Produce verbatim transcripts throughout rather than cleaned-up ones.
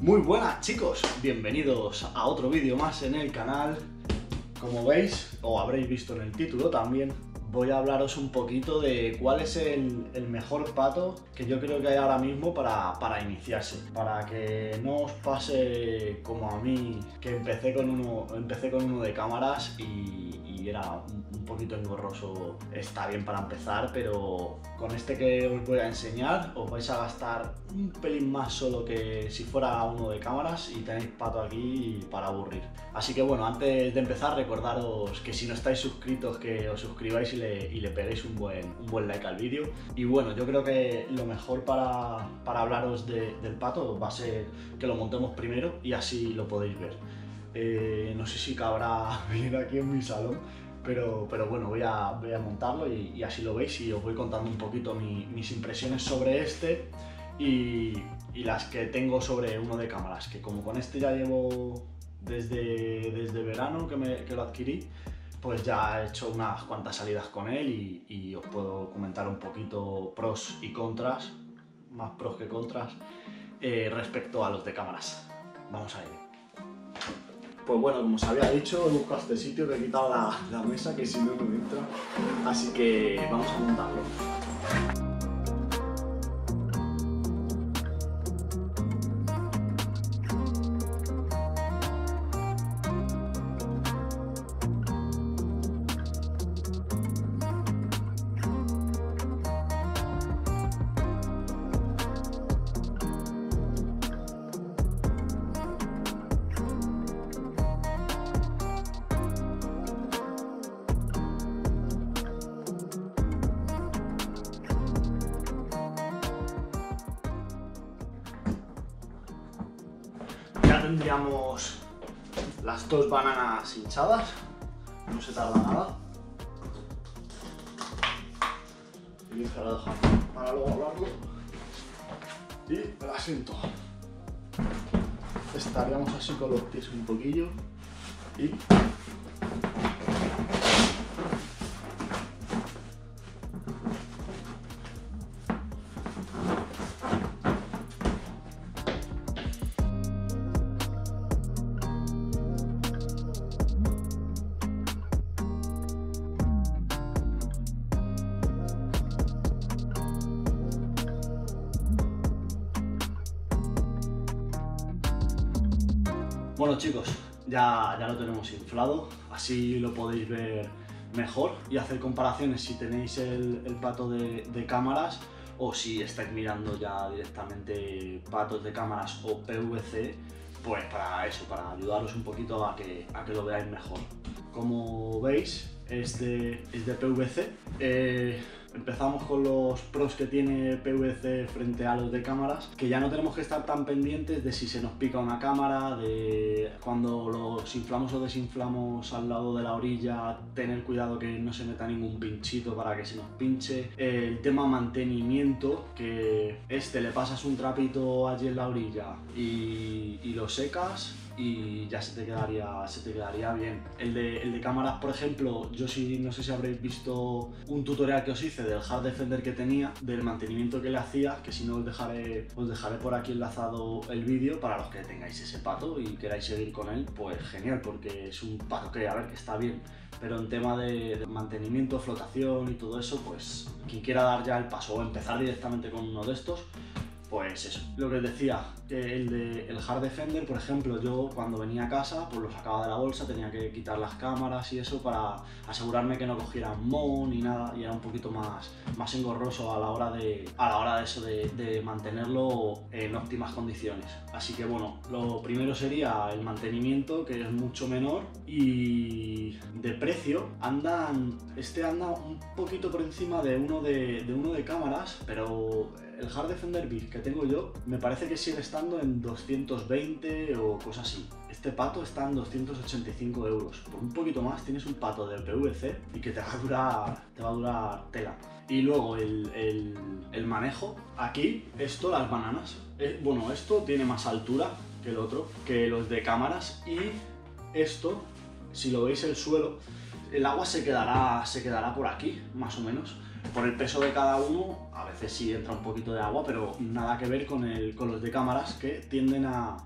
Muy buenas chicos, bienvenidos a otro vídeo más en el canal. Como veis, o habréis visto en el título también, voy a hablaros un poquito de cuál es el, el mejor pato que yo creo que hay ahora mismo para, para iniciarse. Para que no os pase como a mí, que empecé con uno, empecé con uno de cámaras y, y era un, un poquito engorroso. Está bien para empezar, pero con este que os voy a enseñar os vais a gastar un pelín más solo que si fuera uno de cámaras y tenéis pato aquí para aburrir. Así que bueno, antes de empezar recordaros que si no estáis suscritos que os suscribáis y le, y le peguéis un buen, un buen like al vídeo. Y bueno, yo creo que lo mejor para, para hablaros de, del pato va a ser que lo montemos primero y así lo podéis ver. Eh, no sé si cabrá venir aquí en mi salón, pero, pero bueno, voy a, voy a montarlo y, y así lo veis y os voy contando un poquito mi, mis impresiones sobre este y, y las que tengo sobre uno de cámaras, que como con este ya llevo desde, desde verano que, me, que lo adquirí, pues ya he hecho unas cuantas salidas con él y, y os puedo comentar un poquito pros y contras, más pros que contras, eh, respecto a los de cámaras. Vamos a ello. Pues bueno, como os había dicho, he buscado este sitio, que he quitado la, la mesa, que si no, no entra. Así que vamos a montarlo. Tendríamos las dos bananas hinchadas, no se tarda nada. Y se la dejamos para luego hablarlo. Y el asiento. Estaríamos así con los pies un poquillo y bueno chicos, ya, ya lo tenemos inflado, así lo podéis ver mejor y hacer comparaciones si tenéis el, el pato de, de cámaras o si estáis mirando ya directamente patos de cámaras o P V C, pues para eso, para ayudaros un poquito a que, a que lo veáis mejor. Como veis, es de, es de P V C. Eh, Empezamos con los pros que tiene P V C frente a los de cámaras, que ya no tenemos que estar tan pendientes de si se nos pica una cámara, de cuando los inflamos o desinflamos al lado de la orilla, tener cuidado que no se meta ningún pinchito para que se nos pinche. El tema mantenimiento, que este le pasas un trapito allí en la orilla y, y lo secas y ya se te quedaría, se te quedaría bien. El de, el de cámaras, por ejemplo, yo sí, no sé si habréis visto un tutorial que os hice del Hard Defender que tenía, del mantenimiento que le hacía, que si no os dejaré, os dejaré por aquí enlazado el vídeo para los que tengáis ese pato y queráis seguir con él, pues genial, porque es un pato que, a ver, que está bien, pero en tema de, de mantenimiento, flotación y todo eso, pues quien quiera dar ya el paso o empezar directamente con uno de estos, pues eso. Lo que os decía, que el de el Hard Defender, por ejemplo, yo cuando venía a casa, pues lo sacaba de la bolsa, tenía que quitar las cámaras y eso para asegurarme que no cogieran moho ni nada, y era un poquito más, más engorroso a la hora de, a la hora de eso, de, de mantenerlo en óptimas condiciones. Así que bueno, lo primero sería el mantenimiento, que es mucho menor, y de precio andan, este anda un poquito por encima de uno de, de uno de cámaras, pero el Hard Defender Big que tengo yo me parece que sigue estando en doscientos veinte o cosas así. Este pato está en doscientos ochenta y cinco euros. Por un poquito más tienes un pato de P V C y que te va a durar, te va a durar tela. Y luego el, el, el manejo. Aquí, esto, las bananas. Eh, bueno, esto tiene más altura que el otro, que los de cámaras. Y esto, si lo veis el suelo, el agua se quedará, se quedará por aquí, más o menos. Por el peso de cada uno, a veces sí entra un poquito de agua, pero nada que ver con, el, con los de cámaras, que tienden a,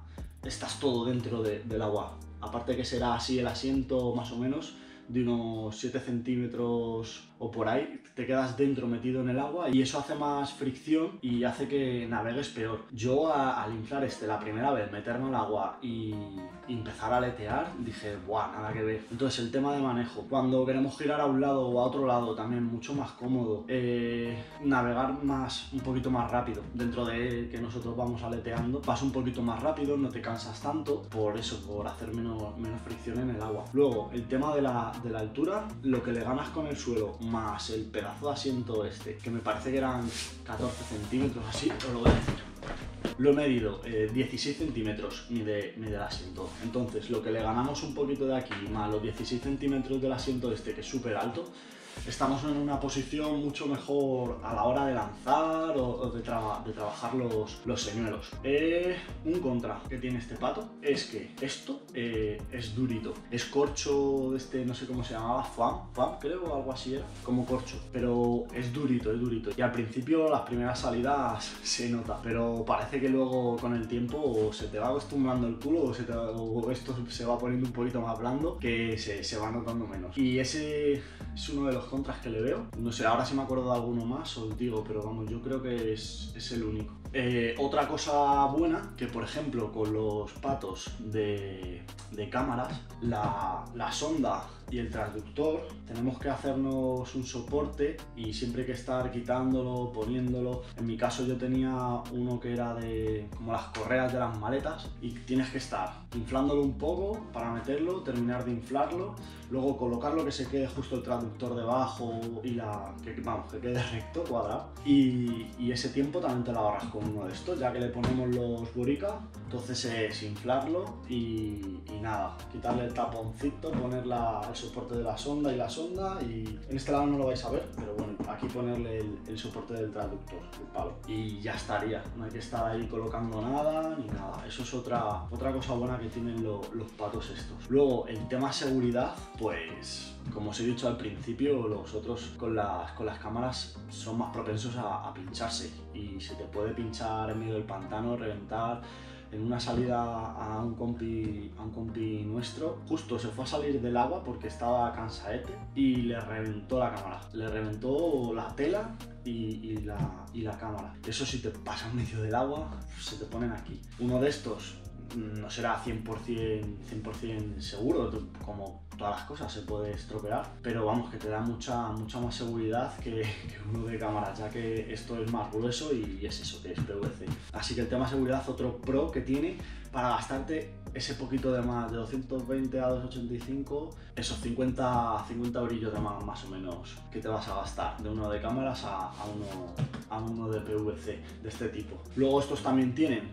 estás todo dentro de, del agua. Aparte que será así el asiento más o menos, de unos siete centímetros o por ahí, te quedas dentro metido en el agua y eso hace más fricción y hace que navegues peor. Yo a, al inflar este la primera vez, meterme al agua y, y empezar a aletear, dije, buah, nada que ver. Entonces el tema de manejo, cuando queremos girar a un lado o a otro lado, también mucho más cómodo, eh, navegar más, un poquito más rápido, dentro de que nosotros vamos aleteando, vas un poquito más rápido, no te cansas tanto, por eso, por hacer menos, menos fricción en el agua. Luego, el tema de la, de la altura, lo que le ganas con el suelo, más el pedazo de asiento este, que me parece que eran catorce centímetros así, os lo voy a decir. Lo he medido, eh, dieciséis centímetros mide, mide el asiento. Entonces, lo que le ganamos un poquito de aquí, más los dieciséis centímetros del asiento este, que es súper alto, estamos en una posición mucho mejor a la hora de lanzar o, o de, traba, de trabajar los, los señuelos. Eh, un contra que tiene este pato es que esto eh, es durito. Es corcho de este, no sé cómo se llamaba, foam, foam creo o algo así era, como corcho. Pero es durito, es durito. Y al principio las primeras salidas se nota, pero parece que luego con el tiempo se te va acostumbrando el culo o, se te, o esto se va poniendo un poquito más blando, que se, se va notando menos. Y ese es uno de los contras que le veo. No sé, ahora si me acuerdo de alguno más os digo, pero vamos, yo creo que es, es el único. Eh, otra cosa buena, que por ejemplo con los patos de, de cámaras, la, la sonda y el transductor tenemos que hacernos un soporte y siempre hay que estar quitándolo, poniéndolo. En mi caso yo tenía uno que era de como las correas de las maletas y tienes que estar inflándolo un poco para meterlo, terminar de inflarlo, luego colocarlo que se quede justo el transductor debajo y la que, vamos, que quede recto, cuadrado, y, y ese tiempo también te lo ahorras con uno de estos, ya que le ponemos los Burica. Entonces es inflarlo y, y nada, quitarle el taponcito, poner la, el soporte de la sonda y la sonda, y en este lado no lo vais a ver, pero bueno, aquí ponerle el, el soporte del transductor, el palo, y ya estaría. No hay que estar ahí colocando nada ni nada. Eso es otra, otra cosa buena que tienen lo, los patos estos. Luego, el tema seguridad, pues como os he dicho al principio, los otros con las, con las cámaras son más propensos a, a pincharse y se te puede pinchar en medio del pantano, reventar. En una salida a un compi, a un compi nuestro, justo se fue a salir del agua porque estaba cansaete y le reventó la cámara, le reventó la tela y, y, la, y la cámara. Eso si te pasa en medio del agua, se te ponen aquí. Uno de estos no será cien por cien, cien por cien seguro, como todas las cosas se puede estropear, pero vamos, que te da mucha, mucha más seguridad que, que uno de cámaras, ya que esto es más grueso y es eso, que es P V C. Así que el tema seguridad, otro pro que tiene para gastarte ese poquito de más, de doscientos veinte a doscientos ochenta y cinco, esos cincuenta, cincuenta eurillos de más, más o menos, que te vas a gastar de uno de cámaras a, a, uno, a uno de P V C de este tipo. Luego estos también tienen,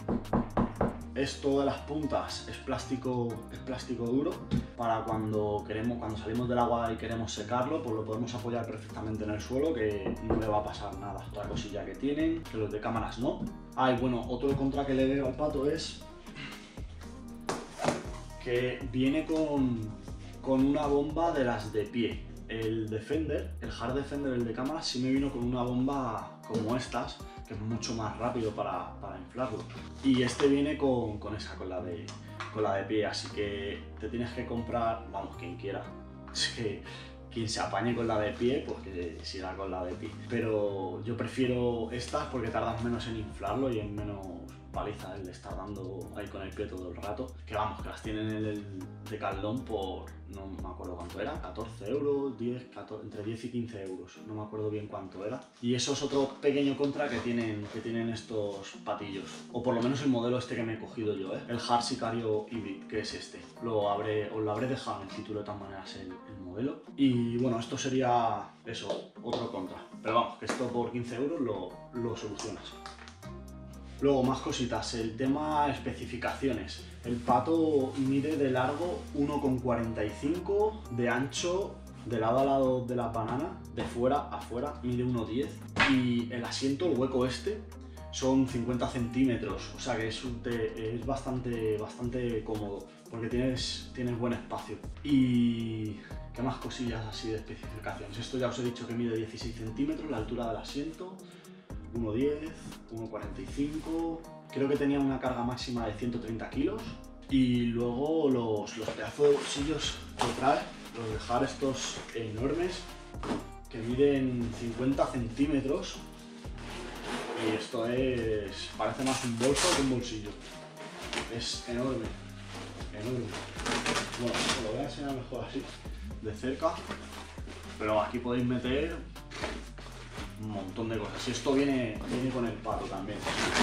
esto de las puntas es plástico, es plástico duro, para cuando queremos, cuando salimos del agua y queremos secarlo, pues lo podemos apoyar perfectamente en el suelo, que no le va a pasar nada. Otra cosilla que tienen, que los de cámaras no. Ah, y bueno, otro contra que le veo al pato es que viene con, con una bomba de las de pie. El Defender, el Hard Defender, el de cámaras, sí me vino con una bomba como estas, que es mucho más rápido para, para inflarlo. Y este viene con, con esa, con la, de, con la de pie, así que te tienes que comprar, vamos, quien quiera. Es que quien se apañe con la de pie, pues que siga con la de pie. Pero yo prefiero estas porque tardan menos en inflarlo y en menos paliza el de estar dando ahí con el pie todo el rato. Que vamos, que las tienen en el Decathlon por, no me acuerdo cuánto era, catorce euros, diez, catorce, entre diez y quince euros, no me acuerdo bien cuánto era. Y eso es otro pequeño contra que tienen, que tienen estos patillos, o por lo menos el modelo este que me he cogido yo, ¿eh? El Hard Sicario Hybrid, que es este. Lo habré, os lo habré dejado en el título de todas maneras el, el modelo. Y bueno, esto sería eso, otro contra. Pero vamos, que esto por quince euros lo, lo solucionas. Luego, más cositas, el tema especificaciones. El pato mide de largo uno coma cuarenta y cinco, de ancho de lado a lado de la banana, de fuera a fuera, mide uno coma diez, y el asiento, el hueco este, son cincuenta centímetros, o sea que es, un te, es bastante, bastante cómodo, porque tienes, tienes buen espacio. Y ¿qué más cosillas así de especificaciones? Esto ya os he dicho que mide dieciséis centímetros, la altura del asiento. uno diez, uno cuarenta y cinco, creo que tenía una carga máxima de ciento treinta kilos. Y luego los, los pedazos de bolsillos que trae, los de Har estos enormes, que miden cincuenta centímetros. Y esto es, parece más un bolso que un bolsillo. Es enorme, enorme. Bueno, os lo voy a enseñar mejor así, de cerca. Pero aquí podéis meter un montón de cosas. Y esto viene, viene con el pato también.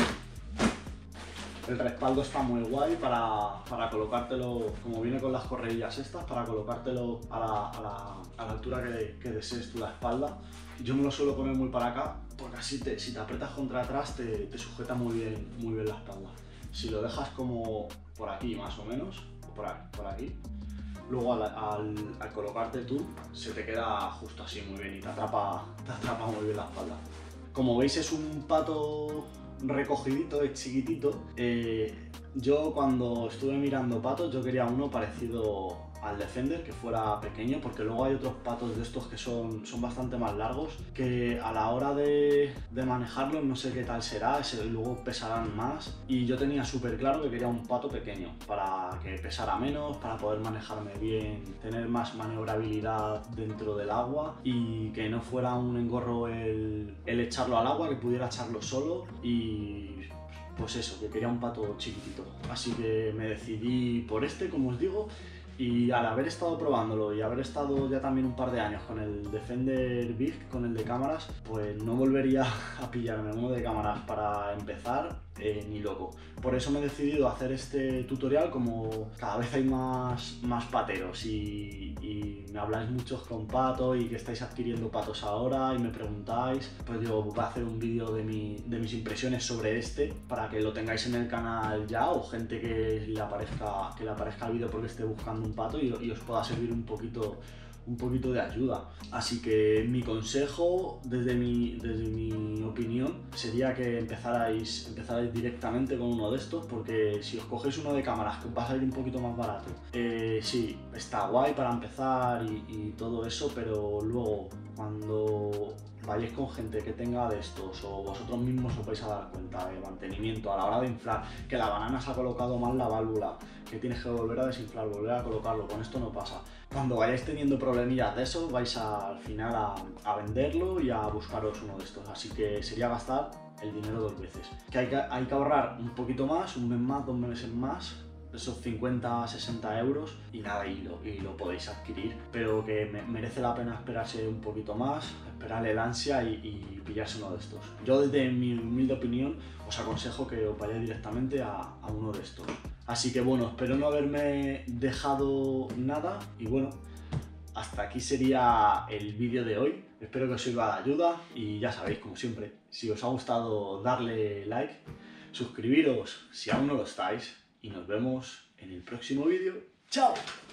El respaldo está muy guay para, para colocártelo, como viene con las correillas estas, para colocártelo a la, a la, a la altura que, que desees tú la espalda. Yo me lo suelo poner muy para acá, porque así te, si te aprietas contra atrás te, te sujeta muy bien, muy bien la espalda. Si lo dejas como por aquí más o menos, o por aquí, por aquí luego al, al, al colocarte tú se te queda justo así muy bien y te atrapa, te atrapa muy bien la espalda. Como veis es un pato recogidito, es chiquitito. Eh, yo cuando estuve mirando patos yo quería uno parecido al Defender, que fuera pequeño, porque luego hay otros patos de estos que son, son bastante más largos, que a la hora de, de manejarlos no sé qué tal será, ese, luego pesarán más. Y yo tenía súper claro que quería un pato pequeño, para que pesara menos, para poder manejarme bien, tener más maniobrabilidad dentro del agua y que no fuera un engorro el, el echarlo al agua, que pudiera echarlo solo. Y pues eso, que quería un pato chiquitito. Así que me decidí por este, como os digo. Y al haber estado probándolo y haber estado ya también un par de años con el Defender Big, con el de cámaras, pues no volvería a pillarme uno de cámaras para empezar, eh, ni loco. Por eso me he decidido a hacer este tutorial, como cada vez hay más, más pateros y, y me habláis muchos con pato y que estáis adquiriendo patos ahora y me preguntáis, pues yo voy a hacer un vídeo de, mi, de mis impresiones sobre este para que lo tengáis en el canal ya, o gente que le aparezca, que le aparezca el vídeo porque esté buscando un pato y, y os pueda servir un poquito, un poquito de ayuda. Así que mi consejo, desde mi, desde mi opinión, sería que empezarais, empezarais directamente con uno de estos, porque si os cogéis uno de cámaras que os va a salir un poquito más barato, eh, sí, está guay para empezar y, y todo eso, pero luego cuando vayáis con gente que tenga de estos o vosotros mismos os vais a dar cuenta de mantenimiento a la hora de inflar, que la banana se ha colocado mal la válvula, que tienes que volver a desinflar, volver a colocarlo. Con esto no pasa. Cuando vayáis teniendo problemillas de eso, vais a, al final a, a venderlo y a buscaros uno de estos. Así que sería gastar el dinero dos veces. Que hay que, hay que ahorrar un poquito más, un mes más, dos meses más, esos cincuenta a sesenta euros y nada, y lo, y lo podéis adquirir, pero que me, merece la pena esperarse un poquito más, esperarle el ansia y, y pillarse uno de estos. Yo, desde mi humilde opinión, os aconsejo que os vayáis directamente a, a uno de estos. Así que bueno, espero no haberme dejado nada y bueno, hasta aquí sería el vídeo de hoy. Espero que os sirva de ayuda y ya sabéis, como siempre, si os ha gustado, darle like, suscribiros si aún no lo estáis y nos vemos en el próximo vídeo. ¡Chao!